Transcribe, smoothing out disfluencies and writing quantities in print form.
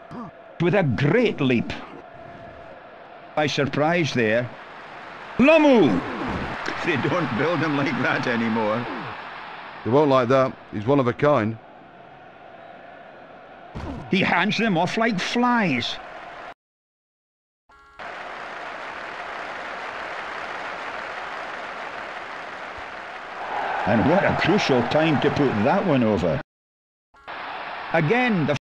with a great leap. By surprise there. Lomu! They don't build him like that anymore. They won't like that. He's one of a kind. He hands them off like flies. And what a crucial time to put that one over. Again, the